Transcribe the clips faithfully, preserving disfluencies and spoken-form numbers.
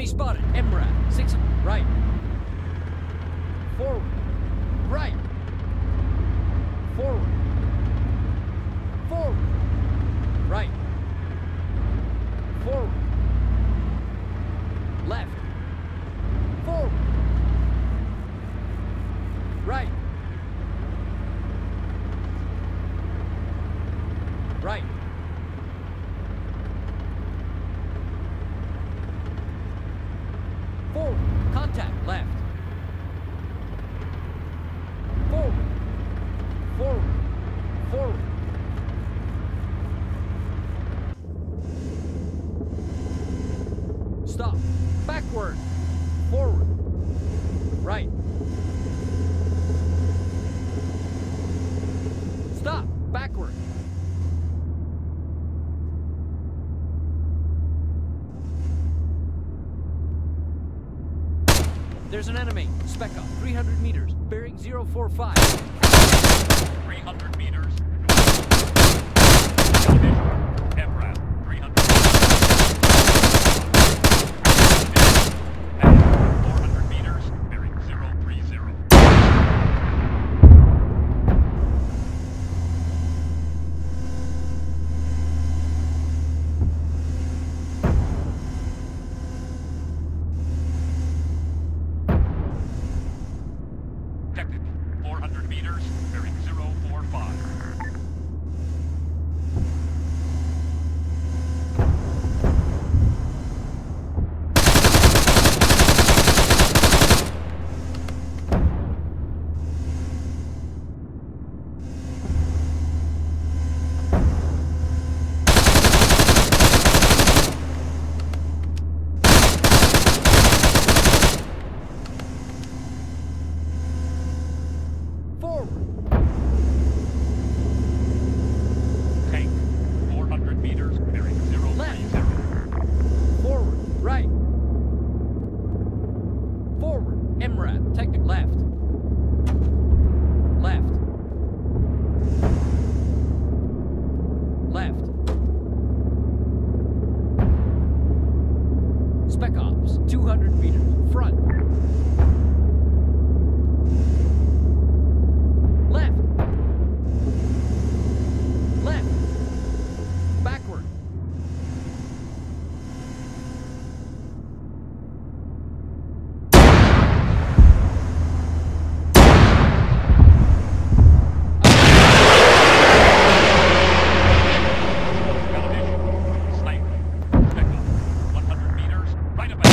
Enemy spotted. M R A P. six hundred. Right. Forward. Right. Forward. Forward. Right. Forward. Left. Forward. Right. Right. Forward. Contact. Left. Forward. Forward. Forward. Stop. Backward. Forward. Right. Stop. Backward. There's an enemy. Spec up. three hundred meters. Bearing zero four five. three hundred meters. Elevation. M R A P. three hundred. And four hundred meters. Bearing zero three zero. Technical. four hundred meters. Bearing zero four five. Forward. Tank. four hundred meters. Bearing zero three zero. Forward. Right. Forward. M R A P. Technical. Left. Left. Left. Spec Ops. two hundred meters. Front. Left. Left. Backward. Elevation. Sniper. Spec up. one hundred meters. Right about.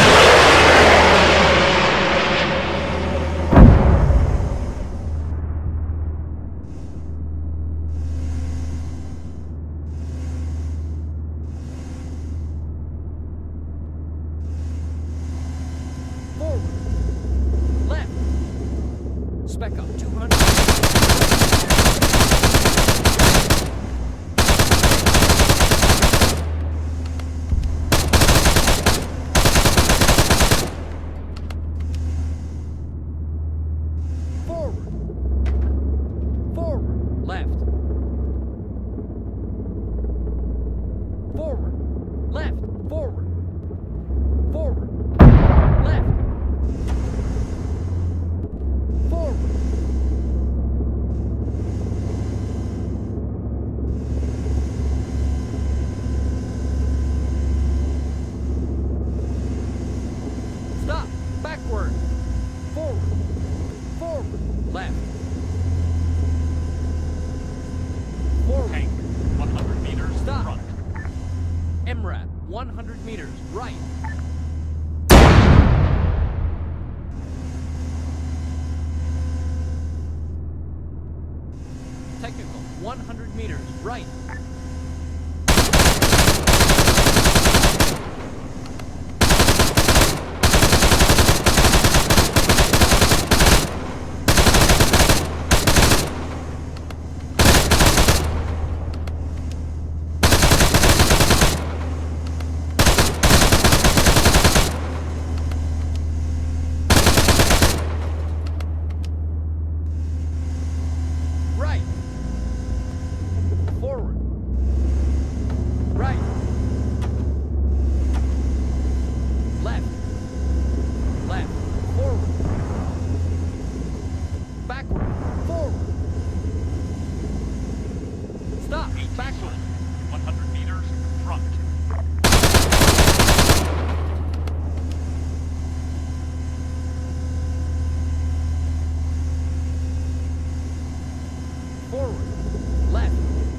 Forward. Left. Spec up. two hundred. Forward. Forward. Left. Forward. Left. Forward. Forward. Left. Forward. Stop. Backward. Forward. Forward. Left. Forward. Tank. one hundred meters. Stop. Front. M R A P. one hundred meters. Right. Technical. one hundred meters. Right. Right. Forward. Backward. one hundred meters. Front. Forward. Left.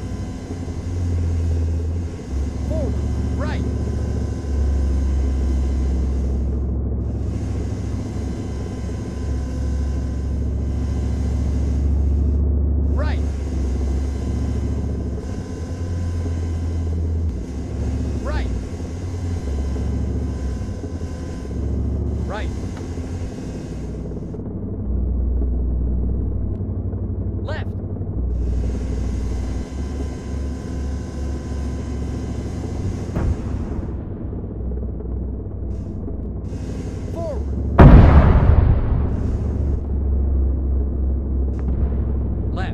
Forward. Right. Right. Right. Right. Left. Forward. Left.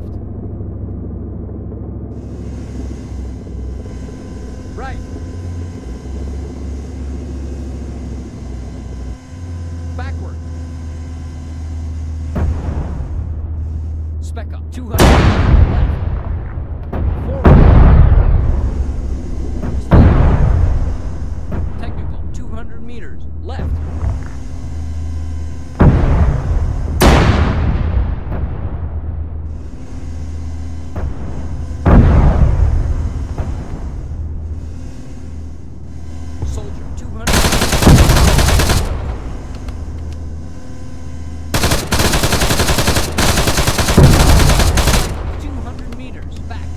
Right. Backward. Spec up. two hundred. Left. Forward. Stop. Technical. two hundred meters. Left. Soldier. two hundred. two hundred meters. Back.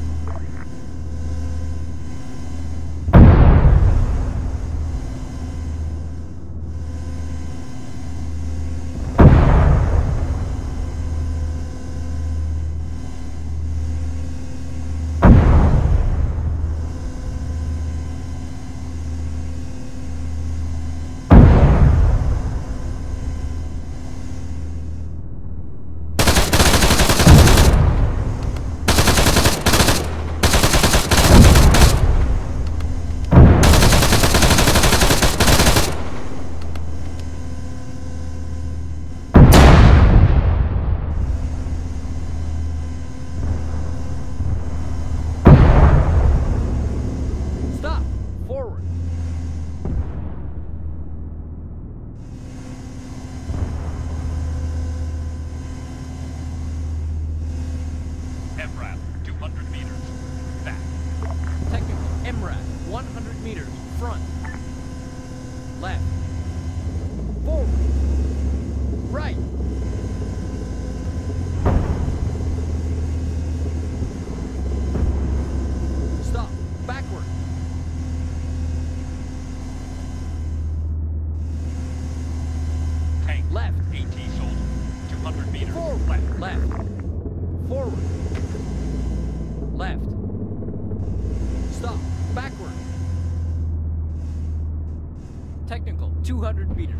Stop. Forward. M RAP. two hundred meters. Back. Technical. M RAP. one hundred meters. Front. Left. Forward. Right. Stop. Backward. Tank. Left. AT soldier. two hundred meters. Forward. Left. Left. Forward. Left. Stop. Backward. Technical. two hundred meters.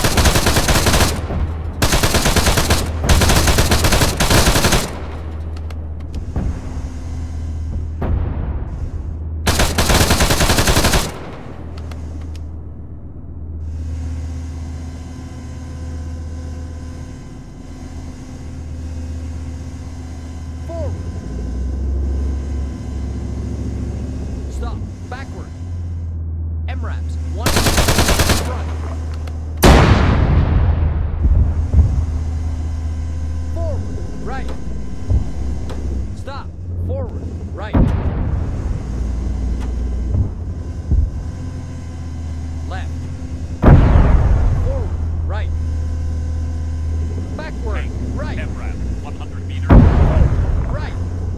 Forward. Stop. Backward. M RAPs. One. Front. Forward. Right. Stop. Forward. Right. Left. Forward. Right. Backward. Tank. Right. M RAP. one hundred meters. Right.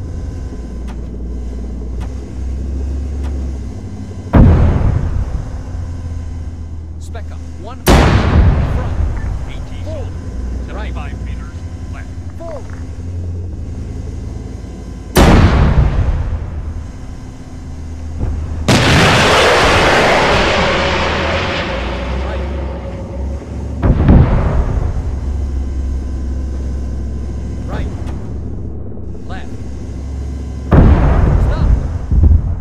Spec up. One. Front. AT Forward. soldier. Right. seventy-five meters. Left. Forward. Right. Right. Left. Stop.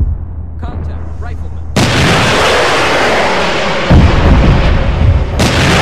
Contact. Rifleman.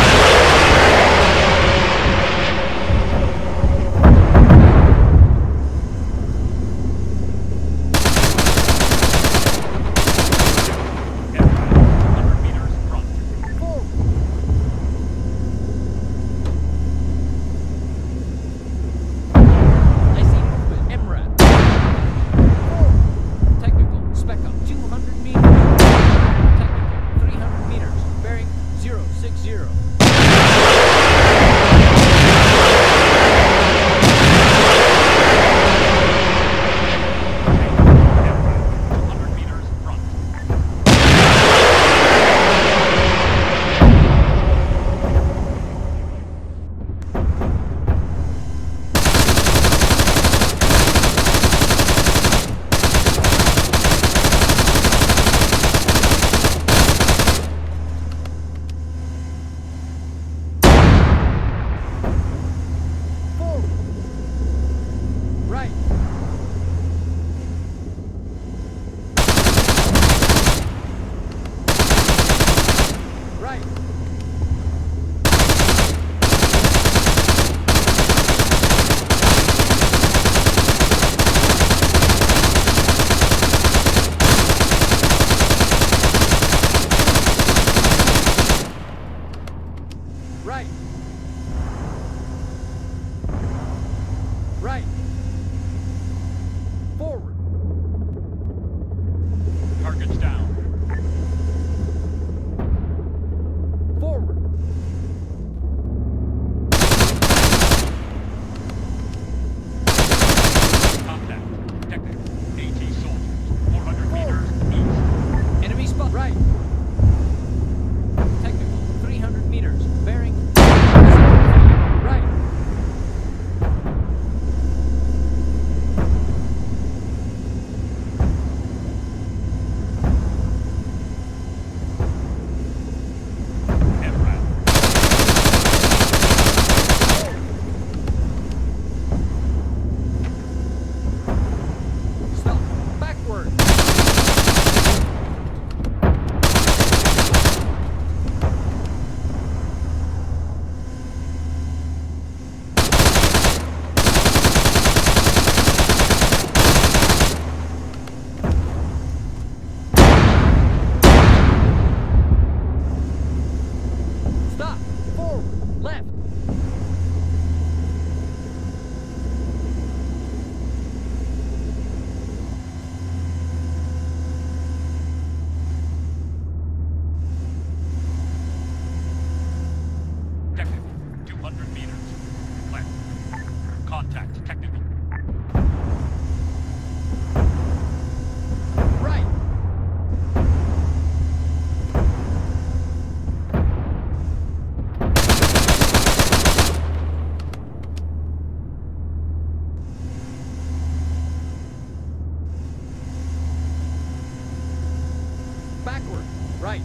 Backward. Right.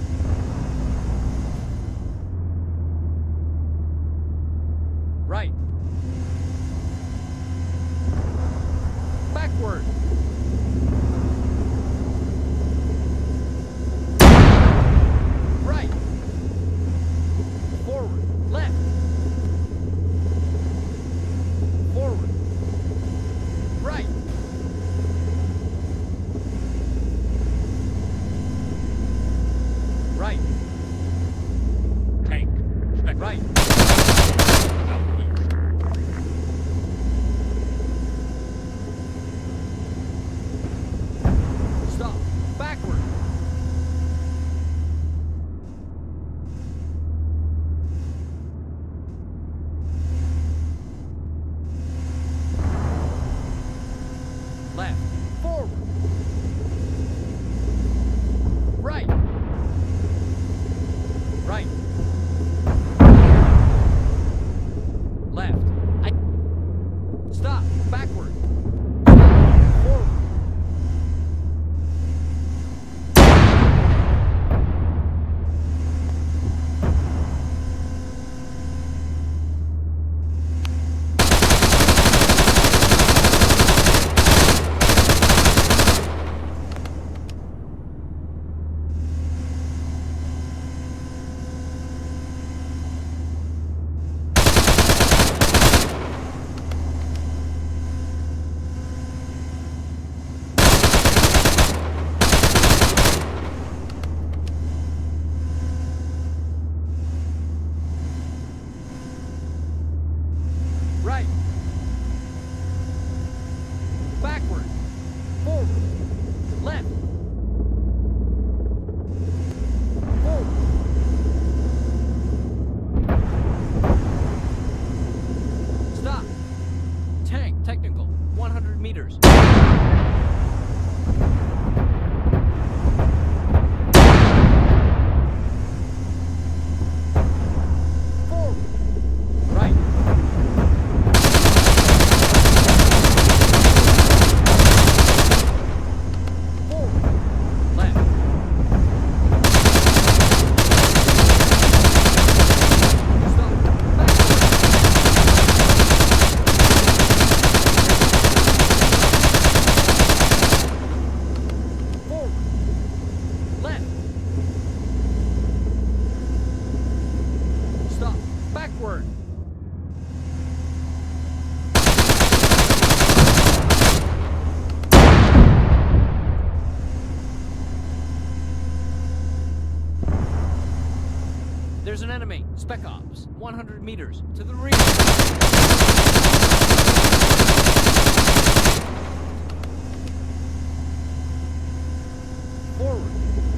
Right. Backward. Right. Forward. Left. Forward. Right. Right. Tank. Spec. Right. Southeast. Stop. Backward. Left. Forward. Right. Right. Left. I stop. Backward. Forward. Right. Backward. Forward. Left. Forward. Stop. Tank technical. one hundred meters. Forward. Right. Forward. Left. Stop. Backward. Forward. Left. Stop. Backward. There's an enemy. Spec Ops. one hundred meters to the rear. Forward.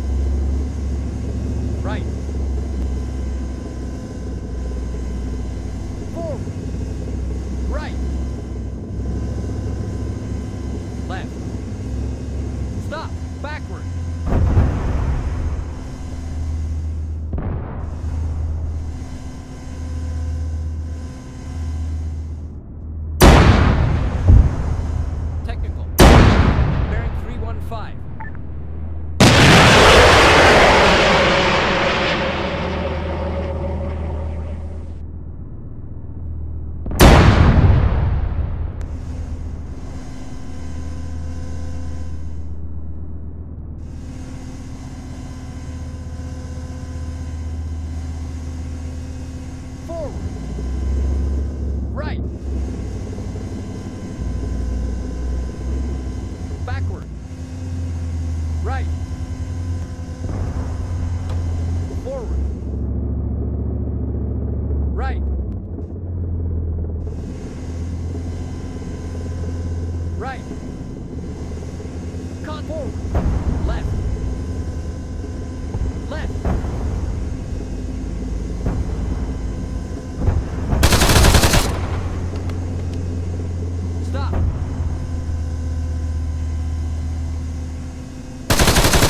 Right. Forward. Right. Left. Stop. Backward. Technical. Bearing three one five. Forward. Right. Backward. Right. Forward. Right. Right. Con forward. Left. Left. Stop.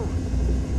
forward.